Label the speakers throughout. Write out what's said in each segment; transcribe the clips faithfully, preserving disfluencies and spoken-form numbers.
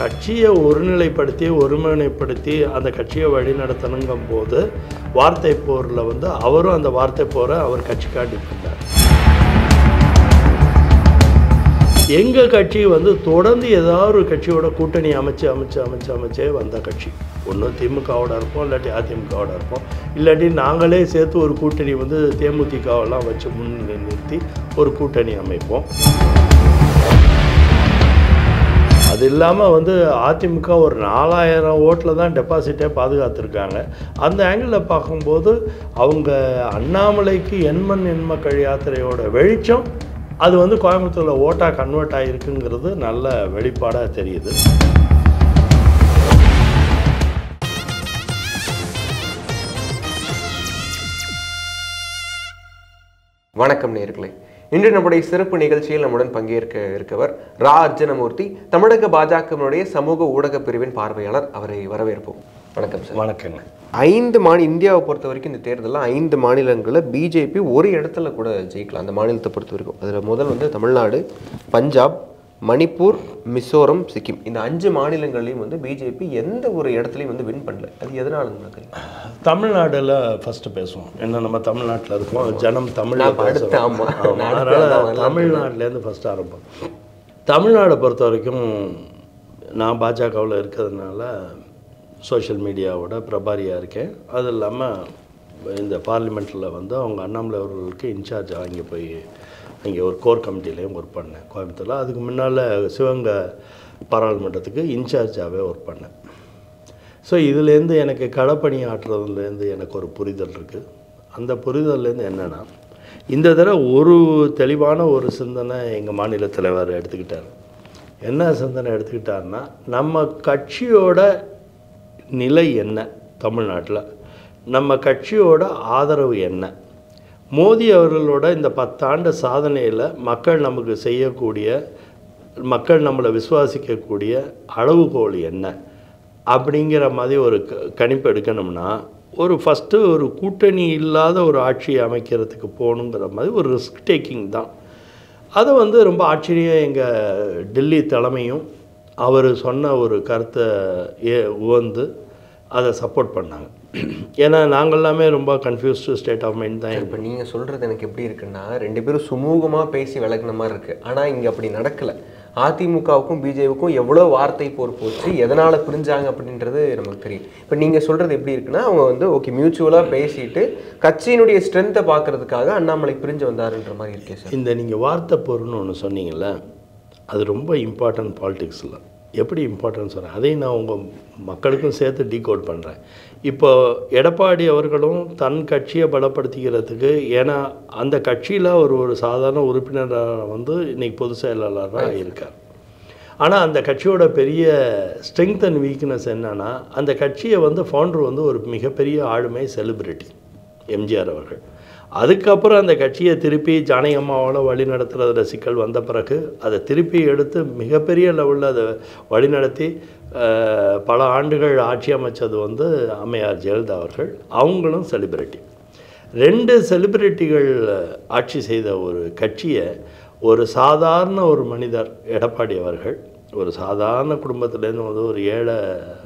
Speaker 1: கட்சியை ஒருநிலைப்படுத்தி ஒருமுனைப்படுத்தி அந்த கட்சியை வழி நடத்தணுங்கும் போது வார்த்தை போரில் வந்து அவரும் அந்த வார்த்தை போரை அவர் கட்சிக்காண்டி பண்ணார். எங்கள் கட்சி வந்து தொடர்ந்து ஏதாவது ஒரு கட்சியோட கூட்டணி அமைச்சு அமைச்சு அமைச்சு அமைச்சே வந்த கட்சி. ஒன்று திமுகவோட இருப்போம், இல்லாட்டி அதிமுகவோட இருப்போம், இல்லாட்டி நாங்களே சேர்த்து ஒரு கூட்டணி வந்து தேமுதிகவெல்லாம் வச்சு முன்னிலை நிறுத்தி ஒரு கூட்டணி அமைப்போம். அது இல்லாமல் வந்து அதிமுக ஒரு நாலாயிரம் ஓட்டில் தான் டெபாசிட்டே பாதுகாத்துருக்காங்க. அந்த ஆங்கிளில் பார்க்கும்போது அவங்க அண்ணாமலைக்கு எண்மண் எண்மக்கள் யாத்திரையோட வெளிச்சம் அது வந்து கோயம்புத்தூரில் ஓட்டாக கன்வெர்ட் ஆகிருக்குங்கிறது நல்ல வெளிப்பாடாக தெரியுது.
Speaker 2: வணக்கம் நேயர்களே, இன்று நம்முடைய சிறப்பு நிகழ்ச்சியில் நம்முடன் பங்கேற்க இருக்கவர் ரா அர்ஜுனமூர்த்தி, தமிழக பாஜகவினுடைய சமூக ஊடக பிரிவின் பார்வையாளர். அவரை வரவேற்போம். வணக்கம் சார்.
Speaker 1: வணக்கங்க.
Speaker 2: ஐந்து மாநில இந்தியாவை பொறுத்த வரைக்கும் இந்த தேர்தலில் ஐந்து மாநிலங்களில் பிஜேபி ஒரு இடத்துல கூட ஜெயிக்கலாம். அந்த மாநிலத்தை பொறுத்த வரைக்கும் அதில் முதல் வந்து தமிழ்நாடு, பஞ்சாப், மணிப்பூர், மிசோரம், சிக்கிம். இந்த அஞ்சு மாநிலங்களையும் வந்து பிஜேபி எந்த ஒரு இடத்துலையும் வந்து வின் பண்ணல. அது எதனால உங்களுக்கு?
Speaker 1: தமிழ்நாடுல ஃபஸ்ட்டு பேசுவோம். என்ன நம்ம தமிழ்நாட்டில் இருக்கோம், ஜனம் தமிழ்
Speaker 2: அடுத்து. ஆமாம்,
Speaker 1: அதனால் தமிழ்நாட்டிலேருந்து ஃபஸ்ட்டு ஆரம்பம். தமிழ்நாடை பொறுத்த வரைக்கும் நான் பாஜகவில் இருக்கிறதுனால சோஷியல் மீடியாவோட பிரபாரியாக இருக்கேன். அது இல்லாமல் இந்த பார்லிமெண்ட்டில் வந்து அவங்க அண்ணாமலை அவர்களுக்கு இன்சார்ஜ் அங்கே போய் அங்கே ஒரு கோர் கமிட்டிலையும் ஒர்க் பண்ணேன் கோயம்புத்தூரில். அதுக்கு முன்னால் சிவகங்கை பாராளுமன்றத்துக்கு இன்சார்ஜாகவே ஒர்க் பண்ணேன். ஸோ இதுலேருந்து எனக்கு களப்பணி ஆற்றுறதுலேருந்து எனக்கு ஒரு புரிதல் இருக்குது. அந்த புரிதல்லேருந்து என்னென்னா, இந்த தடவை ஒரு தெளிவான ஒரு சிந்தனை எங்கள் மாநில தலைவர் எடுத்துக்கிட்டார். என்ன சிந்தனை எடுத்துக்கிட்டாருன்னா, நம்ம கட்சியோட நிலை என்ன, தமிழ்நாட்டில் நம்ம கட்சியோட ஆதரவு என்ன, மோடி அவர்களோட இந்த பத்தாண்டு சாதனையில் மக்கள் நமக்கு செய்யக்கூடிய, மக்கள் நம்மளை விசுவாசிக்கக்கூடிய அளவுகோல் என்ன அப்படிங்கிற மாதிரி ஒரு க கணிப்பு எடுக்கணும்னா ஒரு ஃபஸ்ட்டு ஒரு கூட்டணி இல்லாத ஒரு ஆட்சியை அமைக்கிறதுக்கு போகணுங்கிற மாதிரி ஒரு ரிஸ்க் டேக்கிங் தான். அதை வந்து ரொம்ப ஆச்சரியம் எங்கள் டெல்லி தலைமையும் அவர் சொன்ன ஒரு கருத்தை ஏ உவந்து அதை சப்போர்ட் பண்ணாங்க. ஏன்னா நாங்கள் எல்லாமே ரொம்ப கன்ஃபியூஸ்டு ஸ்டேட் ஆஃப் மைண்ட் தான்.
Speaker 2: இப்போ நீங்கள் சொல்கிறது எனக்கு எப்படி இருக்குன்னா, ரெண்டு பேரும் சுமூகமாக பேசி விளக்குன மாதிரி இருக்குது. ஆனால் இங்கே அப்படி நடக்கலை. அதிமுகவுக்கும் பிஜேபிக்கும் எவ்வளோ வார்த்தை போர் போச்சு, எதனால் பிரிஞ்சாங்க அப்படின்றது நமக்கு தெரியும். இப்போ நீங்கள் சொல்கிறது எப்படி இருக்குன்னா, அவங்க வந்து ஓகே மியூச்சுவலாக பேசிட்டு கட்சியினுடைய ஸ்ட்ரென்த்தை பார்க்குறதுக்காக அண்ணாமலை பிரிஞ்சு வந்தாருன்ற மாதிரி இருக்கே சார்.
Speaker 1: இந்த நீங்கள் வார்த்தை போர்னு ஒன்று சொன்னீங்கள்ல, அது ரொம்ப இம்பார்ட்டன்ட் பாலிடிக்ஸில். எப்படி இம்பார்ட்டன்ஸ் சொல்கிறேன் அதையும் நான் உங்கள் மக்களுக்கும் சேர்த்து டீகோட் பண்ணுறேன். இப்போ எடப்பாடி அவர்களும் தன் கட்சியை பலப்படுத்திக்கிறதுக்கு, ஏன்னா அந்த கட்சியில் ஒரு ஒரு சாதாரண உறுப்பினராக வந்து இன்றைக்கி பொதுச் செயலாளராக இருக்கார். ஆனால் அந்த கட்சியோட பெரிய ஸ்ட்ரென்த் அண்ட் வீக்னஸ் என்னென்னா, அந்த கட்சியை வந்து ஃபவுண்டர் வந்து ஒரு மிகப்பெரிய ஆளுமை செலிப்ரிட்டி எம்ஜிஆர் அவர்கள். அதுக்கப்புறம் அந்த கட்சியை திருப்பி ஜானகி அம்மாவோட வழி நடத்துகிறதுல சிக்கல் வந்த பிறகு அதை திருப்பி எடுத்து மிகப்பெரிய லெவலில் அதை வழிநடத்தி பல ஆண்டுகள் ஆட்சி அமைச்சது வந்து அம்மையார் ஜெயலலிதா அவர்கள். அவங்களும் செலிப்ரிட்டி. ரெண்டு செலிப்ரிட்டிகள் ஆட்சி செய்த ஒரு கட்சியை ஒரு சாதாரண ஒரு மனிதர் எடப்பாடி அவர்கள், ஒரு சாதாரண குடும்பத்திலேருந்து வந்து ஒரு ஏழை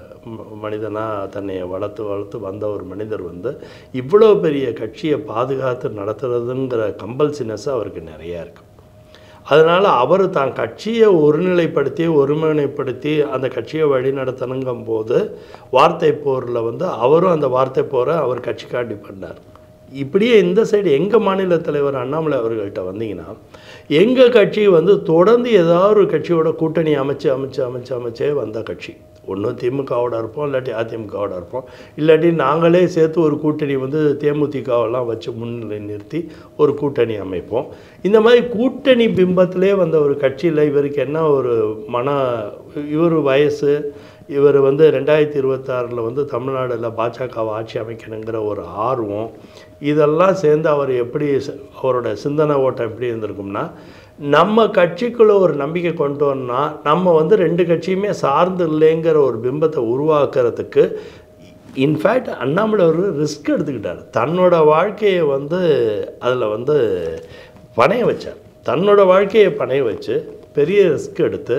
Speaker 1: மனிதனாக தன்னை வளர்த்து வளர்த்து வந்த ஒரு மனிதர் வந்து இவ்வளோ பெரிய கட்சியை பாதுகாத்து நடத்துறதுங்கிற கம்பல்சினஸ் அவருக்கு நிறையா இருக்குது. அதனால் அவர் தான் கட்சியை ஒருநிலைப்படுத்தி ஒருமுனைப்படுத்தி அந்த கட்சியை வழி நடத்தணுங்கும் போது வார்த்தை போரில் வந்து அவரும் அந்த வார்த்தை போரை அவர் கட்சிக்காண்டி பண்ணார். இப்படியே இந்த சைடு எங்கள் மாநில தலைவர் அண்ணாமலை அவர்கள்ட்ட வந்தீங்கன்னா, எங்கள் கட்சி வந்து தொடர்ந்து ஏதாவது ஒரு கட்சியோட கூட்டணி அமைச்சு அமைச்சு அமைச்சு அமைச்சே வந்த கட்சி. ஒன்று திமுகவோட இருப்போம், இல்லாட்டி அதிமுகவோட இருப்போம், இல்லாட்டி நாங்களே சேர்த்து ஒரு கூட்டணி வந்து தேமுதிகவெல்லாம் வச்சு முன்னிலை நிறுத்தி ஒரு கூட்டணி அமைப்போம். இந்த மாதிரி கூட்டணி பிம்பத்திலே வந்த ஒரு கட்சியில் இவருக்கு என்ன ஒரு மன, இவர் வயசு, இவர் வந்து ரெண்டாயிரத்தி இருபத்தாறில் வந்து தமிழ்நாடில் பாஜகவை ஆட்சி அமைக்கணுங்கிற ஒரு ஆர்வம், இதெல்லாம் சேர்ந்து அவர் எப்படி அவரோட சிந்தனை ஓட்டம் எப்படி இருந்திருக்கும்னா, நம்ம கட்சிக்குள்ளே ஒரு நம்பிக்கை கொண்டு வரணும்னா நம்ம வந்து ரெண்டு கட்சியுமே சார்ந்து இல்லைங்கிற ஒரு பிம்பத்தை உருவாக்குறதுக்கு இன்ஃபேக்ட் அண்ணாமலை ஒரு ரிஸ்க் எடுத்துக்கிட்டார். தன்னோட வாழ்க்கையை வந்து அதில் வந்து பணைய வச்சார். தன்னோட வாழ்க்கையை பணைய வச்சு பெரிய ரிஸ்க் எடுத்து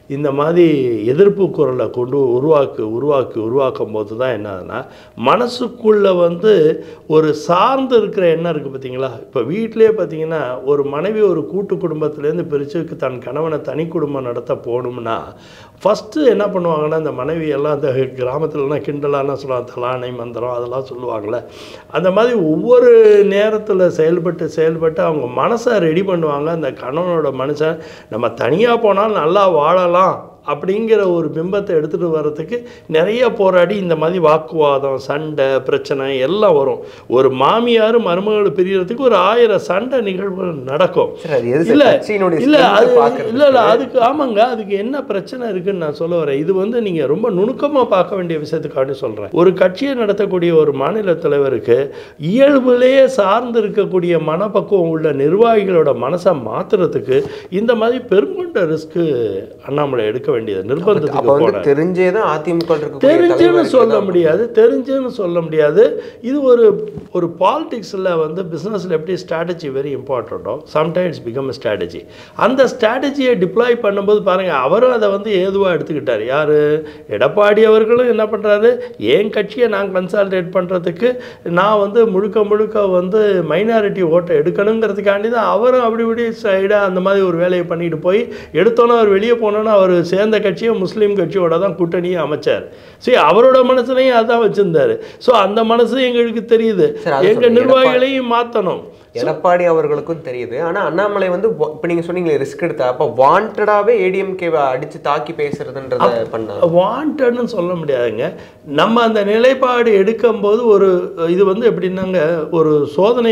Speaker 1: இந்த மாதிரி எதிர்ப்பு குரலை கொண்டு உருவாக்கு உருவாக்கி உருவாக்கும் போது தான் என்னதுன்னா மனசுக்குள்ளே வந்து ஒரு சார்ந்து இருக்கிற எண்ணம் இருக்குது பார்த்தீங்களா. இப்போ வீட்டிலே பார்த்தீங்கன்னா ஒரு மனைவி ஒரு கூட்டு குடும்பத்துலேருந்து பிரித்து தன் கணவனை தனி குடும்பம் நடத்த போகணும்னா ஃபஸ்ட்டு என்ன பண்ணுவாங்கன்னா இந்த மனைவி எல்லாம் அந்த கிராமத்துலலாம் கிண்டலான சொல்லுவாங்க, தலானை மந்திரம் அதெல்லாம் சொல்லுவாங்கள்ல. அந்த மாதிரி ஒவ்வொரு நேரத்தில் செயல்பட்டு செயல்பட்டு அவங்க மனசை ரெடி பண்ணுவாங்க. அந்த கணவனோட மனுஷன் நம்ம தனியாக போனால் நல்லா வாழலாம் அப்படிங்கிற ஒரு பிம்பத்தை எடுத்துகிட்டு வர்றதுக்கு நிறைய போராடி இந்த மாதிரி வாக்குவாதம் சண்டை பிரச்சனை எல்லாம் வரும். ஒரு மாமியார் மருமகள் பிரியறதுக்கு ஒரு ஆயிரம் சண்டை நிகழ்வுகள் நடக்கும். இல்லை இல்லை அது இல்லை இல்லை அதுக்கு ஆமாங்க, அதுக்கு என்ன பிரச்சனை இருக்குன்னு நான் சொல்ல வரேன். இது வந்து நீங்கள் ரொம்ப நுணுக்கமாக பார்க்க வேண்டிய விஷயத்துக்காண்டி சொல்கிறேன். ஒரு கட்சியை நடத்தக்கூடிய ஒரு மாநில தலைவருக்கு இயல்புலேயே சார்ந்து இருக்கக்கூடிய மனப்பக்குவம் உள்ள நிர்வாகிகளோட மனசை மாற்றுறதுக்கு இந்த மாதிரி பெருங்கொண்ட ரிஸ்க்கு அண்ணாமலை எடுக்க வேண்டியது நிர்பந்தத்துக்கு போனார்.
Speaker 2: தெரிஞ்சேதான் அதிமுக
Speaker 1: தெரிஞ்சுன்னு சொல்ல முடியாது தெரிஞ்சுன்னு சொல்ல முடியாது இது ஒரு ஒரு பாலிடிக்ஸில் வந்து பிஸ்னஸில் எப்படி ஸ்ட்ராட்டஜி வெரி இம்பார்ட்டண்ட்டோ சம்டைம்ஸ் பிகம் ஸ்ட்ராட்டஜி. அந்த ஸ்ட்ராட்டஜியை டிப்ளாய் பண்ணும்போது பாருங்கள் அவரும் அதை வந்து ஏதுவாக எடுத்துக்கிட்டார். யார் எடப்பாடி அவர்களும் என்ன பண்ணுறாரு, என் கட்சியை நான் கன்சாலிடேட் பண்ணுறதுக்கு நான் வந்து முழுக்க முழுக்க வந்து மைனாரிட்டி ஓட்டை எடுக்கணுங்கிறதுக்காண்டி தான் அவரும் அப்படி இப்படி சைடாக அந்த மாதிரி ஒரு வேலையை பண்ணிட்டு போய் எடுத்தோன்னே அவர் வெளியே போனோன்னா அவர் சேர்ந்த கட்சியை முஸ்லீம் கட்சியோட தான் கூட்டணியை அமைச்சார். சரி, அவரோட மனசுலையும் அதான் வச்சிருந்தாரு. ஸோ அந்த மனசு எங்களுக்கு தெரியுது, எங்கள் நிர்வாகிகளையும் மாற்றணும்.
Speaker 2: எடப்பாடி அவர்களுக்கும் தெரியுது. ஆனால் அண்ணாமலை வந்து இப்போ நீங்கள் சொன்னீங்களே ரிஸ்க் எடுத்தா அப்போ வாண்டடாகவே ஏடிஎம்கேவை அடித்து தாக்கி பேசுறதுன்றத பண்ண
Speaker 1: வாண்டட்னு சொல்ல முடியாதுங்க. நம்ம அந்த நிலைப்பாடு எடுக்கும்போது ஒரு இது வந்து எப்படின்னாங்க ஒரு சோதனை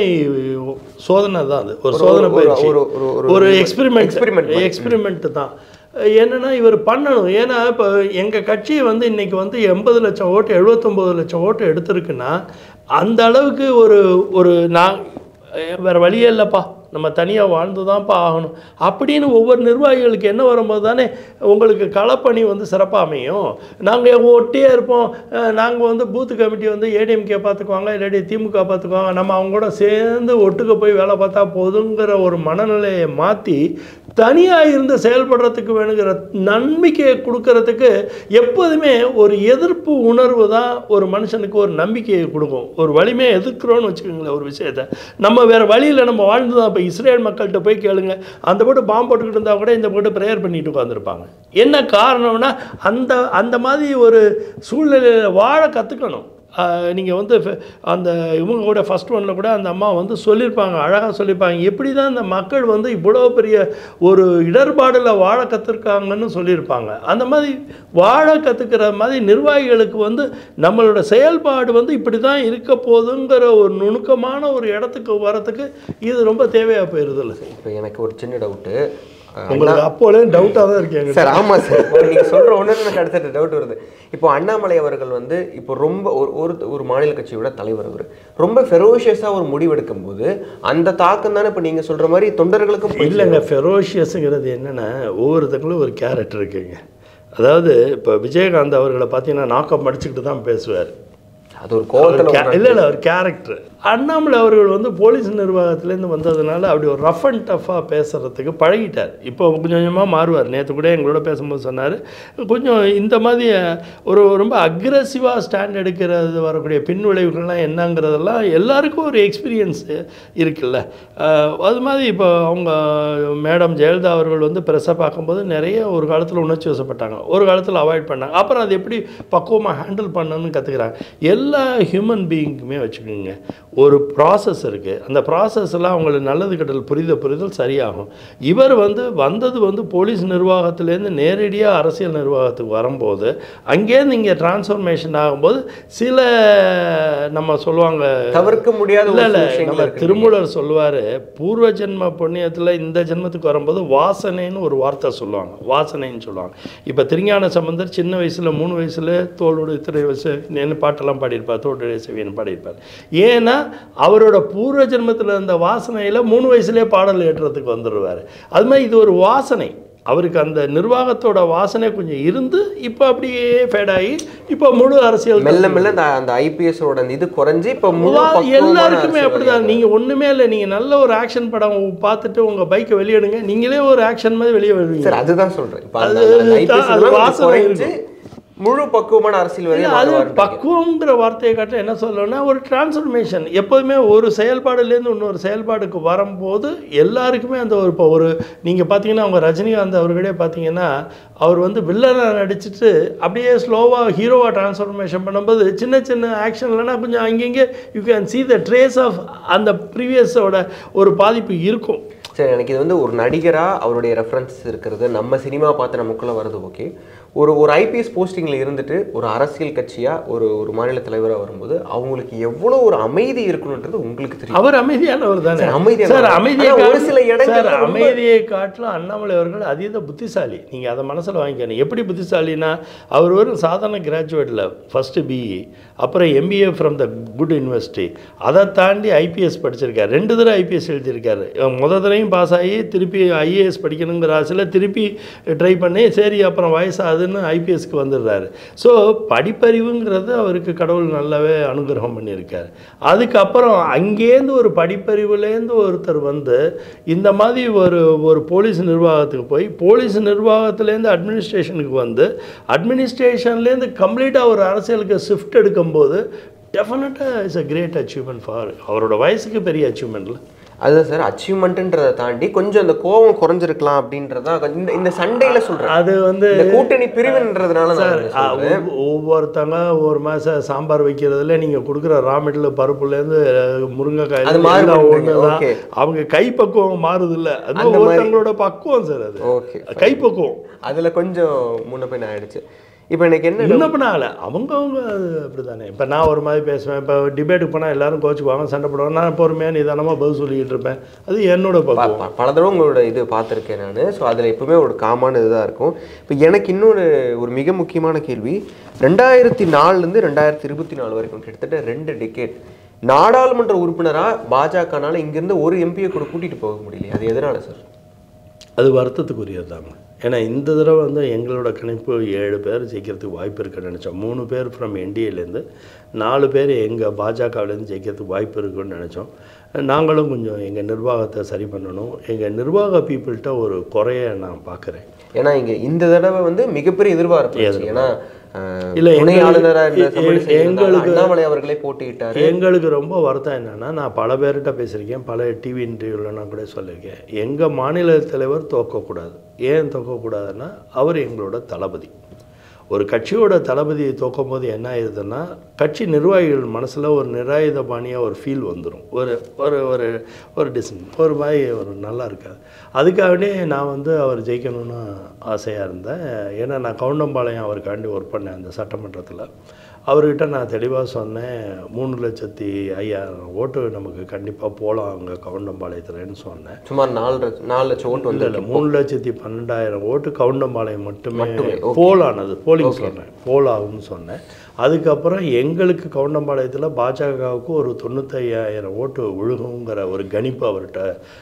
Speaker 1: சோதனை தான், அது ஒரு சோதனை பயிற்சி, ஒரு எக்ஸ்பெரிமெண்ட் எக்ஸ்பெரிமெண்ட் எக்ஸ்பெரிமெண்ட் தான். என்னென்னா இவர் பண்ணணும். ஏன்னா இப்போ எங்கள் கட்சி வந்து இன்றைக்கி வந்து எண்பது லட்சம் ஓட்டு எழுபத்தொம்போது லட்சம் ஓட்டு எடுத்திருக்குன்னா அந்த அளவுக்கு ஒரு ஒரு நான் வேறு வழியே இல்லைப்பா நம்ம தனியாக வாழ்ந்து தான்ப்பா ஆகணும் அப்படின்னு ஒவ்வொரு நிர்வாகிகளுக்கு என்ன வரும்போது தானே உங்களுக்கு களப்பணி வந்து சிறப்பாக அமையும். நாங்கள் ஒட்டியே இருப்போம், நாங்கள் வந்து பூத்து கமிட்டி வந்து ஏடிஎம்கே பார்த்துக்குவாங்க இல்லாட்டி திமுக பார்த்துக்குவாங்க, நம்ம அவங்க கூட சேர்ந்து ஒட்டுக்க போய் வேலை பார்த்தா போதுங்கிற ஒரு மனநிலையை மாற்றி தனியாக இருந்து செயல்படுறதுக்கு வேணுங்கிற நம்பிக்கையை கொடுக்கறதுக்கு எப்போதுமே ஒரு எதிர்ப்பு உணர்வு தான் ஒரு மனுஷனுக்கு ஒரு நம்பிக்கையை கொடுக்கும். ஒரு வலிமையை எதிர்க்கிறோன்னு வச்சுக்கோங்களேன் ஒரு விஷயத்தை. நம்ம வேறு வழியில் நம்ம வாழ்ந்து தான். இப்போ இஸ்ரேல் மக்கள்கிட்ட போய் கேளுங்க, அந்த போட்டு பாம்பு போட்டுக்கிட்டு இருந்தால் கூட இந்த போட்டு ப்ரேயர் பண்ணிட்டு உட்காந்துருப்பாங்க. என்ன காரணம்னா அந்த அந்த மாதிரி ஒரு சூழ்நிலையில் வாழ கற்றுக்கணும். நீங்கள் வந்து அந்த இவங்க கூட ஃபஸ்ட் ஒன்றில் கூட அந்த அம்மா வந்து சொல்லியிருப்பாங்க, அழகாக சொல்லியிருப்பாங்க, எப்படி தான் இந்த மக்கள் வந்து இவ்வளோ பெரிய ஒரு இடர்பாடில் வாழ கற்றுருக்காங்கன்னு சொல்லியிருப்பாங்க. அந்த மாதிரி வாழ கற்றுக்கிற மாதிரி நிர்வாகிகளுக்கு வந்து நம்மளோட செயல்பாடு வந்து இப்படி தான் இருக்க போதுங்கிற ஒரு நுணுக்கமான ஒரு இடத்துக்கு வரத்துக்கு இது ரொம்ப தேவையாக போயிடுதில்ல.
Speaker 2: இப்போ எனக்கு ஒரு சின்ன டவுட்டு,
Speaker 1: உங்களுக்கு அப்போலே டவுட்டாக தான் இருக்கேங்க
Speaker 2: சார். ஆமாம் சார், நீங்கள் சொல்கிற ஒன்று எனக்கு அடுத்த டவுட் வருது. இப்போ அண்ணாமலை அவர்கள் வந்து இப்போ ரொம்ப ஒரு ஒரு ஒரு மாநில கட்சியோட தலைவர், அவர் ரொம்ப ஃபெரோஷியஸாக ஒரு முடிவெடுக்கும் போது அந்த தாக்கம் தானே இப்போ நீங்கள் சொல்கிற மாதிரி தொண்டர்களுக்கும்
Speaker 1: இல்லைங்க. ஃபெரோஷியஸுங்கிறது என்னென்னா ஒவ்வொருத்தங்களும் ஒரு கேரக்டர் இருக்குங்க. அதாவது இப்போ விஜயகாந்த் அவர்களை பார்த்தீங்கன்னா நாக்கம் அடிச்சுக்கிட்டு தான் பேசுவார்,
Speaker 2: அது ஒரு கோவத்தில்
Speaker 1: இல்லை இல்லை ஒரு கேரக்டர். அண்ணாமலை அவர்கள் வந்து போலீஸ் நிர்வாகத்திலேருந்து வந்ததுனால அப்படி ஒரு ரஃப் அண்ட் டஃப்பாக பேசுகிறதுக்கு பழகிட்டார். இப்போ கொஞ்சம் கொஞ்சமாக மாறுவார். நேற்று கூட எங்களோட பேசும்போது சொன்னார், கொஞ்சம் இந்த மாதிரி ஒரு ரொம்ப அக்ரெசிவாக ஸ்டாண்ட் எடுக்கிறது வரக்கூடிய பின் விளைவுகள்லாம் என்னங்கிறதெல்லாம் எல்லாருக்கும் ஒரு எக்ஸ்பீரியன்ஸு இருக்குல்ல. அது மாதிரி இப்போ அவங்க மேடம் ஜெயலலிதா அவர்கள் வந்து ப்ரெஸ்ஸை பார்க்கும்போது நிறைய ஒரு காலத்தில் உணர்ச்சி வசப்பட்டாங்க, ஒரு காலத்தில் அவாய்ட் பண்ணாங்க, அப்புறம் அது எப்படி பக்குவமாக ஹேண்டில் பண்ணணும்னு கற்றுக்குறாங்க. எல்லா ஹியூமன் பீயிங்குமே வச்சுக்கோங்க ஒரு ப்ராசஸ் இருக்குது. அந்த ப்ராசஸ்லாம் அவங்களுக்கு நல்லது கெட்டல் புரித புரிதல் சரியாகும். இவர் வந்து வந்தது வந்து போலீஸ் நிர்வாகத்திலேருந்து நேரடியாக அரசியல் நிர்வாகத்துக்கு வரும்போது அங்கேருந்து இங்கே டிரான்ஸ்ஃபர்மேஷன் ஆகும்போது சில நம்ம சொல்லுவாங்க தவிர்க்க முடியாது. இல்லை இல்லை நம்ம திருமூலர் சொல்லுவார், பூர்வ ஜென்ம புண்ணியத்தில் இந்த ஜென்மத்துக்கு வரும்போது வாசனைன்னு ஒரு வார்த்தை சொல்லுவாங்க, வாசனைன்னு சொல்லுவாங்க. இப்போ திருஞான சம்பந்தர் சின்ன வயசில் மூணு வயசில் தோளோடு இத்தனை வயசு என்ன பாட்டெல்லாம் பாடியிருப்பார், தோட்டடைய செவியன்னு பாடியிருப்பார். ஏன்னா அவரோட பூர்வ ஜென்மத்தில் இருந்த வாசனையில் மூணு வயசுலேயே பாடல் ஏற்றுறதுக்கு வந்துடுவார். அது மாதிரி இது ஒரு வாசனை. அவருக்கு அந்த நிர்வாகத்தோட வாசனை கொஞ்சம் இருந்து இப்போ அப்படியே ஃபேட் ஆகி இப்போ முழு அரசியல்
Speaker 2: மெல்ல மெல்ல அந்த அந்த ஐபிஎஸோட இது குறைஞ்சி இப்போ முழு
Speaker 1: எல்லாருக்குமே அப்படிதான். நீங்கள் ஒன்றுமே இல்லை, நீங்கள் நல்ல ஒரு ஆக்ஷன் படம் பார்த்துட்டு உங்கள் பைக்கை வெளியிடுங்க, நீங்களே ஒரு ஆக்ஷன் மாதிரி வெளியே வருவீங்க.
Speaker 2: சார் அதுதான் சொல்கிறேன்.
Speaker 1: அது வாசனை இருக்கு.
Speaker 2: முழு பக்குவமான அரசியல்.
Speaker 1: அது பக்குவங்கிற வார்த்தையை காட்ட என்ன சொல்லணும்னா ஒரு டிரான்ஸ்ஃபர்மேஷன். எப்போதுமே ஒரு செயல்பாடுலேருந்து இன்னொரு செயல்பாடுக்கு வரும்போது எல்லாருக்குமே அந்த ஒரு இப்போ ஒரு நீங்கள் பார்த்தீங்கன்னா அவங்க ரஜினிகாந்த் அவர்களே பார்த்தீங்கன்னா அவர் வந்து வில்லனை நடிச்சுட்டு அப்படியே ஸ்லோவாக ஹீரோவாக டிரான்ஸ்ஃபர்மேஷன் பண்ணும்போது சின்ன சின்ன ஆக்ஷன்லனா கொஞ்சம் அங்கங்கே you can see the trace of அந்த ப்ரீவியஸோட ஒரு பாதிப்பு இருக்கும்.
Speaker 2: சரி, எனக்கு இது வந்து ஒரு நடிகராக அவருடைய ரெஃபரன்ஸ் இருக்கிறது, நம்ம சினிமா பார்த்து நமக்குள்ளே வருது ஓகே. ஒரு ஒரு ஐபிஎஸ் போஸ்டிங்கில் இருந்துட்டு ஒரு அரசியல் கட்சியாக ஒரு ஒரு மாநில தலைவராக வரும்போது அவங்களுக்கு எவ்வளோ ஒரு அமைதி இருக்கணுன்றது உங்களுக்கு தெரியும்.
Speaker 1: அவர் அமைதியானவர் தானே.
Speaker 2: அமைதியான
Speaker 1: சார் அமைதியை
Speaker 2: ஒரு சில இடங்கள்
Speaker 1: அமைதியை காட்டிலும் அண்ணாமலை அவர்கள் அதீத புத்திசாலி. நீங்கள் அதை மனசில் வாங்கிக்கணும். எப்படி புத்திசாலினா அவர் ஒரு சாதாரண கிராஜுவேட்டில் ஃபஸ்ட்டு பிஇ, அப்புறம் MBA from the good university, அதை தாண்டி ஐபிஎஸ் படிச்சிருக்காரு. ரெண்டு தடவை ஐபிஎஸ் எழுதியிருக்காரு. முத தடவையும் பாஸ் ஆகி திருப்பி ஐஏஎஸ் படிக்கணுங்கிற ஆசையில் திருப்பி ட்ரை பண்ணி சரி அப்புறம் வயசாகுதுன்னு ஐபிஎஸ்க்கு வந்துடுறாரு. ஸோ படிப்பறிவுங்கிறது அவருக்கு கடவுள் நல்லாவே அனுகிரகம் பண்ணியிருக்காரு. அதுக்கப்புறம் அங்கேருந்து ஒரு படிப்பறிவுலேருந்து ஒருத்தர் வந்து இந்த மாதிரி ஒரு ஒரு போலீஸ் நிர்வாகத்துக்கு போய் போலீஸ் நிர்வாகத்துலேருந்து அட்மினிஸ்ட்ரேஷனுக்கு வந்து அட்மினிஸ்ட்ரேஷன்லேருந்து கம்ப்ளீட்டாக ஒரு அரசியலுக்கு ஷிஃப்ட் எடுக்கும்போது டெஃபினட்டாக it's a great achievement for அவரோட வயசுக்கு பெரிய அச்சீவ்மெண்ட்டில்.
Speaker 2: அதுதான் சார் அச்சீவ்மெண்ட்டுன்றதை தாண்டி கொஞ்சம் அந்த கோபம் குறைஞ்சிருக்கலாம் அப்படின்றதா இந்த இந்த சண்டையில் சொல்கிறேன். அது வந்து கூட்டணி பிரிவுன்றதுனால சார்
Speaker 1: ஒவ்வொருத்தங்க ஒரு மாதம் சாம்பார் வைக்கிறதுல நீங்கள் கொடுக்குற ரா மெட்டீரியல் பருப்புலேருந்து முருங்கைக்காய்
Speaker 2: அது மாறி
Speaker 1: ஒன்று தான். அவங்க கைப்பக்குவம் மாறுது இல்லை, அது ஒருத்தவங்களோட பக்குவம் சார். அது
Speaker 2: ஓகே
Speaker 1: கைப்பக்குவம் அதில்
Speaker 2: கொஞ்சம் முன்ன பின்ன ஆயிடுச்சு. இப்போ எனக்கு என்ன
Speaker 1: என்ன பண்ணால அவங்கவுங்க அது அப்படி தானே. இப்போ நான் ஒரு மாதிரி பேசுவேன், இப்போ டிபேட்டுக்கு போனால் எல்லாரும் கோச்சுக்குவாங்க, சண்டை போடுவாங்க, நான் பொறுமையாக நிதானமாக பதில் சொல்லிக்கிட்டு இருப்பேன். அது என்னோட பக்குவம்.
Speaker 2: பல தடவை உங்களோட இது பார்த்துருக்கேன் நான். ஸோ அதில் எப்பவுமே ஒரு காமான இதுதான் இருக்கும். இப்போ எனக்கு இன்னொரு ஒரு மிக முக்கியமான கேள்வி, ரெண்டாயிரத்தி நாலுலேருந்து ரெண்டாயிரத்தி இருபத்தி நாலு வரைக்கும் கிட்டத்தட்ட ரெண்டு டிகேட் நாடாளுமன்ற உறுப்பினராக பாஜகனால இங்கேருந்து ஒரு எம்பியை கூட கூட்டிகிட்டு போக முடியல. அது எதனால சார்?
Speaker 1: அது வருத்தத்துக்குரியது தாங்க. ஏன்னா இந்த தடவை வந்து எங்களோட கணிப்பு ஏழு பேர் ஜெயிக்கிறதுக்கு வாய்ப்பு இருக்குன்னு நினச்சோம். மூணு பேர் ஃப்ரம் என்டிஏலேருந்து, நாலு பேர் எங்கள் பாஜகவிலேருந்து ஜெயிக்கிறதுக்கு வாய்ப்பு இருக்குன்னு நினச்சோம். நாங்களும் கொஞ்சம் எங்கள் நிர்வாகத்தை சரி பண்ணணும். எங்கள் நிர்வாக பீப்புள்கிட்ட ஒரு குறைய நான் பார்க்குறேன்.
Speaker 2: ஏன்னா இங்கே இந்த தடவை வந்து மிகப்பெரிய எதிர்பார்ப்பு. ஏன்னா
Speaker 1: இல்லை
Speaker 2: எங்களுக்கு அண்ணாமலை அவர்களே போட்டியிட்டார்.
Speaker 1: எங்களுக்கு ரொம்ப வருத்தம் என்னென்னா, நான் பல பேர்கிட்ட பேசியிருக்கேன், பல டிவி இன்டர்வியூவில் நான் கூட சொல்லியிருக்கேன், எங்கள் மாநில தலைவர் தோக்கக்கூடாது. ஏன் தோக்கக்கூடாதுன்னா அவர் எங்களோட தளபதி. ஒரு கட்சியோட தளபதியை தோக்கும் போது என்ன ஆயிடுதுன்னா கட்சி நிர்வாகிகள் மனசில் ஒரு நிராயுத பாணியாக ஒரு ஃபீல் வந்துடும். ஒரு ஒரு ஒரு ஒரு டிசன் ஒரு மாதிரி ஒரு நல்லா இருக்காது. அதுக்காகவே நான் வந்து அவர் ஜெயிக்கணும்னு ஆசையாக இருந்தேன். ஏன்னா நான் கவுண்டம்பாளையம் அவருக்காண்டி ஒர்க் பண்ணேன் அந்த சட்டமன்றத்தில். அவர்கிட்ட நான் தெளிவாக சொன்னேன், மூணு லட்சத்தி ஐயாயிரம் ஓட்டு நமக்கு கண்டிப்பாக போகலாம் அங்கே கவுண்டம்பாளையத்துலன்னு சொன்னேன்.
Speaker 2: சுமார் நாலு நாலு லட்சம் ஓட்டு வந்து
Speaker 1: இல்லை மூணு லட்சத்தி பன்னெண்டாயிரம் ஓட்டு கவுண்டம்பாளையம் மட்டுமே போலானது போலிங் சொன்னேன், போலாகும்னு சொன்னேன். அதுக்கப்புறம் எங்களுக்கு கவுண்டம்பாளையத்தில் பாஜகவுக்கு ஒரு தொண்ணூத்தையாயிரம் ஓட்டு விழுகுங்கிற ஒரு கணிப்பு அவர்கிட்ட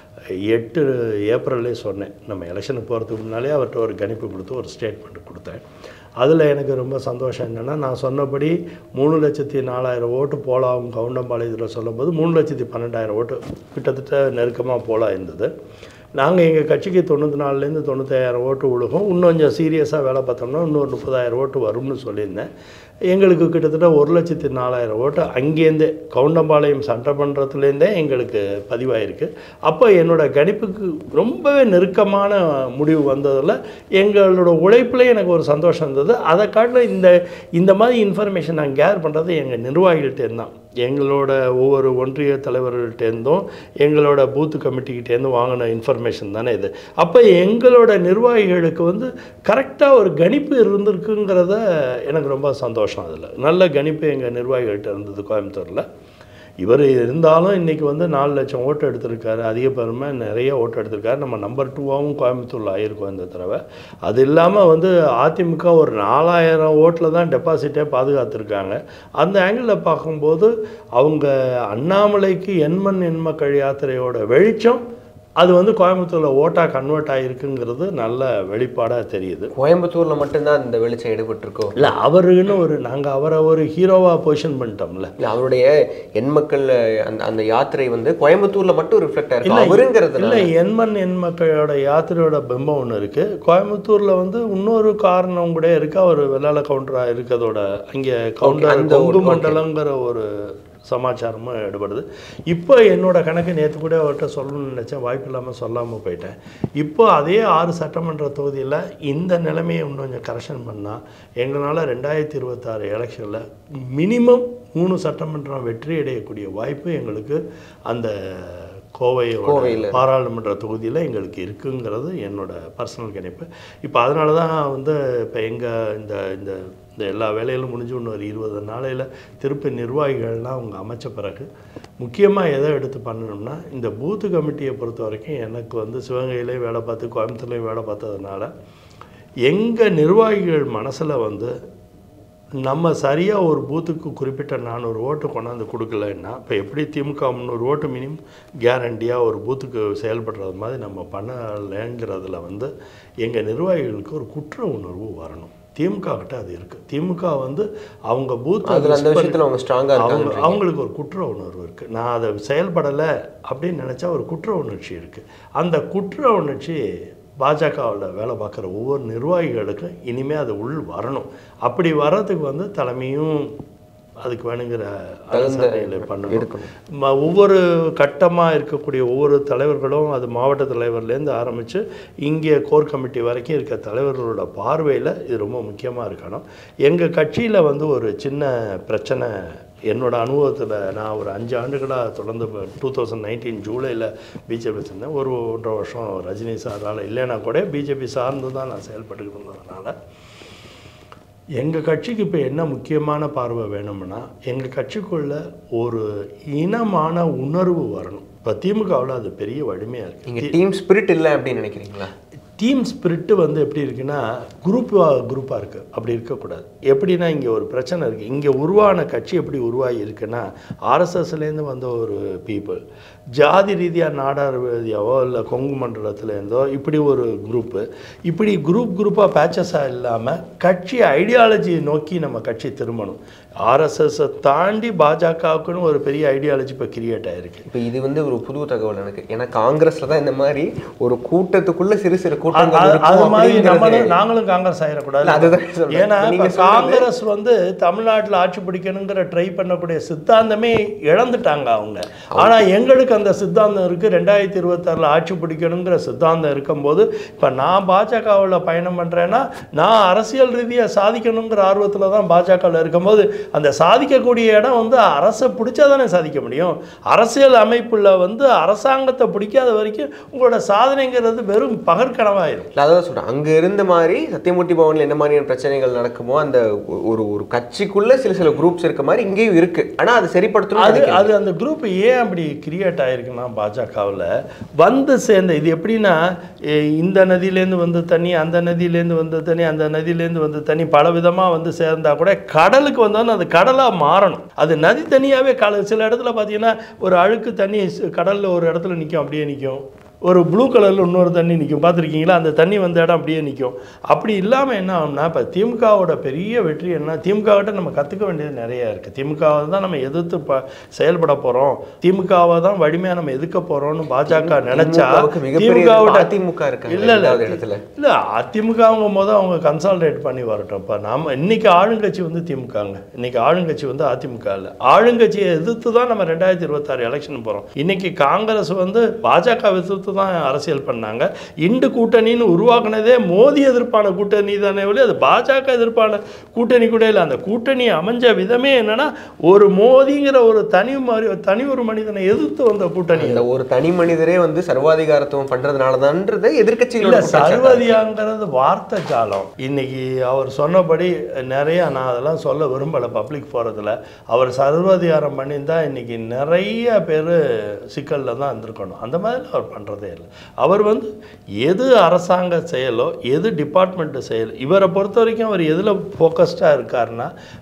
Speaker 1: எட்டு ஏப்ரல்லே சொன்னேன். நம்ம எலெக்ஷனுக்கு போகிறதுக்கு முன்னாலே அவர்கிட்ட ஒரு கணிப்பு கொடுத்து ஒரு ஸ்டேட்மெண்ட் கொடுத்தேன். அதில் எனக்கு ரொம்ப சந்தோஷம் என்னென்னா, நான் சொன்னபடி மூணு லட்சத்தி நாலாயிரம் ஓட்டு போலாம் கவுண்டம்பாளையத்தில் சொல்லும்போது மூணு லட்சத்தி பன்னெண்டாயிரம் ஓட்டு கிட்டத்தட்ட நெருக்கமாக போலாம் இருந்தது. நாங்கள் எங்கள் கட்சிக்கு தொண்ணூற்றி நாலுலேருந்து தொண்ணூத்தாயிரம் ஓட்டு விழுகும், இன்னும் கொஞ்சம் சீரியஸாக வேலை பார்த்தோம்னா இன்னொரு முப்பதாயிரம் ஓட்டு வரும்னு சொல்லியிருந்தேன். எங்களுக்கு கிட்டத்தட்ட ஒரு லட்சத்தி நாலாயிரம் ஓட்டு அங்கேருந்தே கவுண்டம்பாளையம் சட்டமன்றத்துலேருந்தே எங்களுக்கு பதிவாயிருக்கு. அப்போ என்னோடய கணிப்புக்கு ரொம்பவே நெருக்கமான முடிவு வந்ததில் எங்களோட உழைப்பில் எனக்கு ஒரு சந்தோஷம் இருந்தது. அதை காட்டில் இந்த இந்த மாதிரி இன்ஃபர்மேஷன் நான் கேர் பண்ணுறது எங்கள் நிர்வாகிகள்கிட்டேருந்து தான். எங்களோட ஒவ்வொரு ஒன்றிய தலைவர்கள்ட்டேருந்தும் எங்களோட பூத்து கமிட்டிக்கிட்டேருந்து வாங்கின இன்ஃபர்மேஷன் தானே இது. அப்போ எங்களோட நிர்வாகிகளுக்கு வந்து கரெக்டாக ஒரு கணிப்பு இருந்திருக்குங்கிறத எனக்கு ரொம்ப சந்தோஷம். அதில் நல்ல கணிப்பு எங்கள் நிர்வாகிகள்கிட்ட இருந்தது கோயம்புத்தூரில். இவர் இருந்தாலும் இன்றைக்கி வந்து நாலு லட்சம் ஓட்டு எடுத்திருக்காரு, அதிக பெருமை நிறைய ஓட்டு எடுத்திருக்காரு. நம்ம நம்பர் டூவாகவும் கோயம்புத்தூரில் ஆகிருக்கோம் இந்த தடவை. அது இல்லாமல் வந்து அதிமுக ஒரு நாலாயிரம் ஓட்டில் தான் டெபாசிட்டே பாதுகாத்துருக்காங்க. அந்த ஆங்கிளில் பார்க்கும்போது அவங்க அண்ணாமலைக்கு எண்மண் எண்மக்கள் யாத்திரையோட வெளிச்சம் அது வந்து கோயம்புத்தூரில் ஓட்டாக கன்வெர்ட் ஆகிருக்குங்கிறது நல்ல வெளிப்பாடாக தெரியுது.
Speaker 2: கோயம்புத்தூரில் மட்டும்தான் இந்த வெளிச்சம் எடுபட்டிருக்கோம்
Speaker 1: இல்லை, அவருன்னு ஒரு நாங்கள் அவரை ஒரு ஹீரோவாக பொசிஷன் பண்ணிட்டோம்ல.
Speaker 2: இல்லை, அவருடைய எண்மக்கள் அந்த அந்த யாத்திரை வந்து கோயம்புத்தூரில் மட்டும் ரிஃப்ளெக்ட் ஆகிருக்கு அவருங்கிறது.
Speaker 1: இல்லை, எண்மண் எண் மக்களோட யாத்திரையோட பிம்பம் ஒன்று இருக்குது. கோயம்புத்தூரில் வந்து இன்னொரு காரணம் கூட இருக்குது. அவர் வெள்ளாள கவுண்டராக இருக்கிறதோட அங்கே கவுண்டர் கொங்கு மண்டலங்கிற ஒரு சமாச்சாரமும் எடுபடுது. இப்போ என்னோட கணக்கு நேற்று கூட அவர்கிட்ட சொல்லணும்னு நினச்சேன், வாய்ப்பு இல்லாமல் சொல்லாமல் போயிட்டேன். இப்போ அதே ஆறு சட்டமன்ற தொகுதியில் இந்த நிலைமையை இன்னும் கொஞ்சம் கரெக்ஷன் பண்ணால் எங்களால் ரெண்டாயிரத்தி இருபத்தாறு எலெக்ஷனில் மினிமம் மூணு சட்டமன்றம் வெற்றி அடையக்கூடிய வாய்ப்பு எங்களுக்கு அந்த கோவையில் பாராளுமன்ற தொகுதியில் எங்களுக்கு இருக்குங்கிறது என்னோட பர்சனல் கணிப்பு. இப்போ அதனால தான் வந்து இப்போ எங்கள் இந்த இந்த இந்த எல்லா வேலையிலும் முடிஞ்சு ஒன்று ஒரு இருபது நாளையில் திருப்பி நிர்வாகிகள்லாம் அவங்க அமைச்ச பிறகு முக்கியமாக எதை எடுத்து பண்ணணும்னா, இந்த பூத்து கமிட்டியை பொறுத்த வரைக்கும் எனக்கு வந்து சிவகங்கையிலேயும் வேலை பார்த்து கோயம்புத்தூர்லேயும் வேலை பார்த்ததுனால எங்கள் நிர்வாகிகள் மனசில் வந்து நம்ம சரியாக ஒரு பூத்துக்கு குறிப்பிட்ட நானூறு ஓட்டு கொண்டாந்து கொடுக்கலன்னா, இப்போ எப்படி திமுக முந்நூறு ஓட்டு மினிமம் கேரண்டியாக ஒரு பூத்துக்கு செயல்படுறது மாதிரி நம்ம பண்ணலைங்கிறதுல வந்து எங்கள் நிர்வாகிகளுக்கு ஒரு குற்ற உணர்வு வரணும். திமுக கிட்ட அது இருக்குது. திமுக வந்து அவங்க பூத்
Speaker 2: அவங்க ஸ்ட்ராங்காக
Speaker 1: அவங்க அவங்களுக்கு ஒரு குற்ற உணர்வு இருக்குது. நான் அதை செயல்படலை அப்படின்னு நினச்சா ஒரு குற்ற உணர்ச்சி இருக்குது. அந்த குற்ற உணர்ச்சி பாஜகவில் வேலை பார்க்குற ஒவ்வொரு நிர்வாகிகளுக்கும் இனிமேல் அது உள் வரணும். அப்படி வர்றதுக்கு வந்து தலைமையும் அதுக்கு வேணுங்கிற ஆலோசனைகளை பண்ணணும். ஒவ்வொரு கட்டமாக இருக்கக்கூடிய ஒவ்வொரு தலைவர்களும், அது மாவட்ட தலைவர்லேருந்து ஆரம்பித்து இங்கே கோர் கமிட்டி வரைக்கும் இருக்க தலைவர்களோட பார்வையில் இது ரொம்ப முக்கியமாக இருக்கணும். எங்கள் கட்சியில் வந்து ஒரு சின்ன பிரச்சனை என்னோட அனுபவத்தில், நான் ஒரு அஞ்சு ஆண்டுகளாக தொடர்ந்து டூ தௌசண்ட் நைன்டீன் ஜூலையில் பிஜேபி வச்சுருந்தேன். ஒரு ஒன்றரை வருஷம் ரஜினி சாரால் இல்லைன்னா கூட பிஜேபி சார்ந்து தான் நான் செயல்பட்டுக்கிட்டு இருந்ததுனால எங்கள் கட்சிக்கு இப்போ என்ன முக்கியமான பார்வை வேணும்னா, எங்கள் கட்சிக்குள்ள ஒரு இனமான உணர்வு வரணும். இப்போ திமுகவில் அது பெரிய வலிமையாக இருக்குது.
Speaker 2: நீங்கள் டீம் ஸ்பிரிட் இல்லை அப்படின்னு நினைக்கிறீங்களா?
Speaker 1: டீம் ஸ்பிரிட்டு வந்து எப்படி இருக்குன்னா, குரூப் குரூப்பாக இருக்குது. அப்படி இருக்கக்கூடாது. எப்படின்னா, இங்கே ஒரு பிரச்சனை இருக்குது. இங்கே உருவான கட்சி எப்படி உருவாகி இருக்குன்னா, ஆர்எஸ்எஸ்லேருந்து வந்த ஒரு பீப்புள், ஜாதி ரீதியாக நாடார் ரீதியாவோ இல்லை கொங்கு மண்டலத்துலேருந்தோ இப்படி ஒரு குரூப்பு, இப்படி குரூப் குரூப்பாக பேச்சஸாக இல்லாமல் கட்சி ஐடியாலஜியை நோக்கி நம்ம கட்சி திரும்பணும். ஆர்எஸ்எஸை தாண்டி பாஜகவுக்குன்னு ஒரு பெரிய ஐடியாலஜி இப்போ கிரியேட் ஆகிருக்கு.
Speaker 2: இப்போ இது வந்து ஒரு புது தகவல் எனக்கு. ஏன்னா காங்கிரஸில் தான் இந்த மாதிரி ஒரு கூட்டத்துக்குள்ளே சிறு சிறு கூட்டம்
Speaker 1: அது மாதிரி நம்மளும் நாங்களும் காங்கிரஸ் ஆகிடக்கூடாது. ஏன்னா காங்கிரஸ் வந்து தமிழ்நாட்டில் ஆட்சி பிடிக்கணுங்கிற ட்ரை பண்ணக்கூடிய சித்தாந்தமே இழந்துட்டாங்க அவங்க. ஆனால் எங்களுக்கு அந்த சித்தாந்தம் இருக்குது. ரெண்டாயிரத்தி இருபத்தாறில் ஆட்சி பிடிக்கணுங்கிற சித்தாந்தம் இருக்கும்போது இப்போ நான் பாஜகவில் பயணம் பண்ணுறேன்னா நான் அரசியல் ரீதியாக சாதிக்கணுங்கிற ஆர்வத்தில் தான் பாஜகவில் இருக்கும்போது, அந்த சாதிக்கக்கூடிய இடம் வந்து அரசை பிடிச்சா தானே சாதிக்க முடியும். அரசியல் அமைப்பில் வந்து அரசாங்கத்தை பிடிக்காத வரைக்கும் உங்களோட சாதனைங்கிறது வெறும் பகற்கனவாயிரும்.
Speaker 2: அதான் சொல்கிறேன், அங்கே இருந்த மாதிரி சத்தியமூர்த்தி பவனில் என்ன மாதிரியான பிரச்சனைகள் நடக்குமோ அந்த ஒரு ஒரு கட்சிக்குள்ளே சில சில குரூப்ஸ் இருக்க மாதிரி இங்கேயும் இருக்குது. ஆனால் அது சரிப்படுத்தணும்.
Speaker 1: அது அது அந்த குரூப் ஏன் அப்படி கிரியேட் ஆகிருக்குன்னா, பாஜகவில் வந்து சேர்ந்த இது எப்படின்னா, இந்த நதியிலேருந்து வந்து தண்ணி, அந்த நதியிலேருந்து வந்து தண்ணி, அந்த நதியிலேருந்து வந்து தண்ணி பல விதமாக வந்து சேர்ந்தால் கூட கடலுக்கு வந்தாலும் அது கடலாக மாறணும். அது நதி தனியாகவே கல சில இடத்துல பார்த்தீங்கன்னா ஒரு அழுக்கு தண்ணி கடலில் ஒரு இடத்துல நிற்கும், அப்படியே நிற்கும். ஒரு ப்ளூ கலரில் இன்னொரு தண்ணி நிற்கும், பார்த்துருக்கீங்களா? அந்த தண்ணி வந்த இடம் அப்படியே நிற்கும். அப்படி இல்லாமல் என்ன ஆகும்னா, இப்போ திமுகவோட பெரிய வெற்றி என்ன, திமுகவிட்ட நம்ம கற்றுக்க வேண்டியது நிறையா இருக்குது. திமுகவை தான் நம்ம எதிர்த்து ப செயல்பட போகிறோம், திமுகவை தான் வலிமையாக நம்ம எதிர்க்க போகிறோம்னு பாஜக நினச்சா திமுகவோட
Speaker 2: அதிமுக இருக்கு
Speaker 1: இல்லை இல்லை இல்லை அதிமுக அவங்க மொதல் அவங்க கன்சால்டேட் பண்ணி வரட்டும். இப்போ நம்ம இன்றைக்கி ஆளுங்கட்சி வந்து திமுகங்க, இன்றைக்கி ஆளுங்கட்சி வந்து அதிமுக இல்லை. ஆளுங்கட்சியை எதிர்த்து தான் நம்ம ரெண்டாயிரத்தி இருபத்தாறு எலெக்ஷன் போகிறோம். இன்றைக்கி காங்கிரஸ் வந்து பாஜக எதிர்த்து தான் அரசியல் பண்ணாங்க. இண்டு கூட்டணின்னு உருவாக்குனதே மோடி எதிர்ப்பான கூட்டணி தானே, அது பாஜக எதிர்ப்பான கூட்டணி கூட இல்லை. அந்த கூட்டணி அமைஞ்ச விதமே என்னன்னா, ஒரு மோடிங்கிற ஒரு தனி தனி ஒரு மனிதனை எதிர்த்து வந்த கூட்டணி.
Speaker 2: ஒரு தனி மனிதரே வந்து சர்வாதிகாரத்துவம் பண்றதுனால தான்ன்றது எதிர்க்கட்சிகள்.
Speaker 1: சர்வாதிகாரங்கிறது வார்த்தை ஜாலம். இன்னைக்கு அவர் சொன்னபடி நிறைய, நான் அதெல்லாம் சொல்ல விரும்பலை பப்ளிக் போகிறதுல, அவர் சர்வாதிகாரம் பண்ணியிருந்தா இன்னைக்கு நிறைய பேர் சிக்கலில் தான் இருந்திருக்கணும். அந்த மாதிரி அவர் பண்ணுறது இல்லை. அவர் வந்து எது அரசாங்க செயலோ, எது டிபார்ட்மெண்ட் செயலோ, இவரை பொறுத்த வரைக்கும் அவர் எதில் ஃபோக்கஸ்டாக இருக்காருன்னா,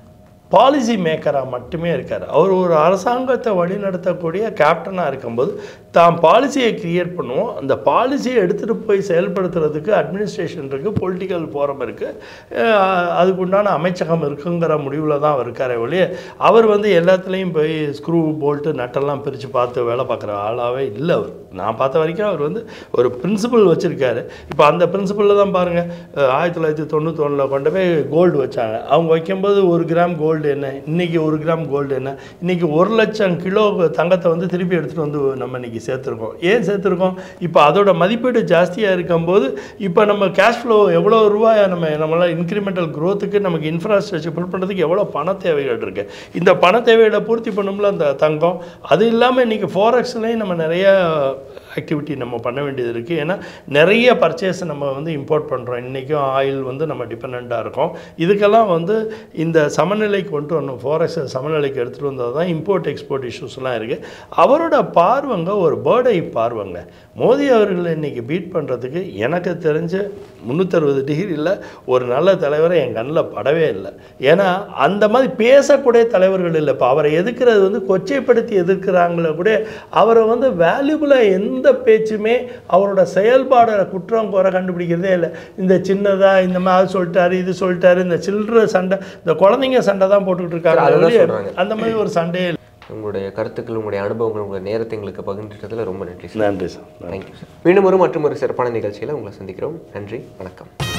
Speaker 1: பாலிசி மேக்கராக மட்டுமே இருக்கார். அவர் ஒரு அரசாங்கத்தை வழிநடத்தக்கூடிய கேப்டனாக இருக்கும்போது தான் பாலிசியை கிரியேட் பண்ணுவோம், அந்த பாலிசியை எடுத்துகிட்டு போய் செயல்படுத்துறதுக்கு அட்மினிஸ்ட்ரேஷன் இருக்குது, பொலிட்டிக்கல் ஃபோரம் இருக்குது, அதுக்கு உண்டான அமைச்சகம் இருக்குங்கிற முடிவில் தான் அவர் இருக்காரே ஒழிய அவர் வந்து எல்லாத்துலேயும் போய் ஸ்க்ரூ போல்ட்டு நட்டெல்லாம் பிரித்து பார்த்து வேலை பார்க்குற ஆளாகவே இல்லை. அவர் நான் பார்த்த வரைக்கும் அவர் வந்து ஒரு பிரின்சிபல் வச்சுருக்காரு. இப்போ அந்த பிரின்சிபலில் தான் பாருங்கள், ஆயிரத்தி தொள்ளாயிரத்தி தொண்ணூத்தொன்னில் கொண்டு போய் கோல்டு வச்சாங்க. அவங்க வைக்கும்போது ஒரு கிராம் கோல்டு என்ன, இன்றைக்கி ஒரு கிராம் கோல்டு என்ன, இன்றைக்கி ஒரு லட்சம் கிலோ தங்கத்தை வந்து திருப்பி எடுத்துகிட்டு வந்து நம்ம இன்றைக்கி சேர்த்துருக்கோம். ஏன் சேர்த்துருக்கோம்? இப்போ அதோட மதிப்பீடு ஜாஸ்தியாக இருக்கும்போது இப்போ நம்ம கேஷ் ஃப்ளோ எவ்வளோ ரூபாய் நம்ம நம்மளால் இன்க்ரிமெண்டல் க்ரோத்துக்கு நமக்கு இன்ஃப்ராஸ்ட்ரக்சர் பில் பண்ணுறதுக்கு எவ்வளோ பண தேவைகள் இருக்குது. இந்த பண தேவைகளை பூர்த்தி பண்ணும்ல அந்த தங்கம். அது இல்லாமல் இன்றைக்கி ஃபாரெக்ஸ்லேயும் நம்ம நிறையா ஆக்டிவிட்டி நம்ம பண்ண வேண்டியது இருக்குது. ஏன்னா நிறைய பர்ச்சேஸ் நம்ம வந்து இம்போர்ட் பண்ணுறோம். இன்றைக்கும் ஆயில் வந்து நம்ம டிபெண்ட்டாக இருக்கோம். இதுக்கெல்லாம் வந்து இந்த சமநிலைக்கு கொண்டு வரணும், ஃபாரெக்ஸை சமநிலைக்கு எடுத்துகிட்டு வந்தால் தான் இம்போர்ட் எக்ஸ்போர்ட் இஷ்யூஸ்லாம் இருக்குது. அவரோட பார்வைங்க ஒரு பேர்டை பார்வைங்க. மோடி அவர்களை இன்றைக்கி பீட் பண்ணுறதுக்கு எனக்கு தெரிஞ்ச முந்நூற்றறுபது டிகிரியில் ஒரு நல்ல தலைவரை என் கண்ணில் படவே இல்லை. ஏன்னா அந்த மாதிரி பேசக்கூடிய தலைவர்கள் இல்லை. இப்போ அவரை எதிர்க்கிறது வந்து கொச்சைப்படுத்தி எதிர்க்கிறாங்களே கூட அவரை வந்து வேல்யூபுளாக எந்த பேச்சுமே அவரோட செயல்பாடை குற்றம் குறை கண்டுபிடிக்கிறதே இல்லை. இந்த சின்னதாக இந்த மாதிரி சொல்லிட்டாரு, இது சொல்லிட்டாரு, இந்த சில்லற சண்டை, இந்த குழந்தைங்க சண்டை தான் போட்டுக்கிட்டு இருக்காங்க. அந்த மாதிரி ஒரு சண்டையே இல்லை.
Speaker 2: உங்களுடைய கருத்துக்கள், உங்களுடைய அனுபவங்கள், உங்களுடைய நேரத்தை எங்களுக்கு பகிர்ந்துட்டதில் ரொம்ப நன்றி சார்.
Speaker 1: நன்றி சார்.
Speaker 2: Thank you sir. மீண்டும் ஒரு மற்றும் ஒரு சிறப்பான நிகழ்ச்சியில் உங்களை சந்திக்கிறோம். நன்றி, வணக்கம்.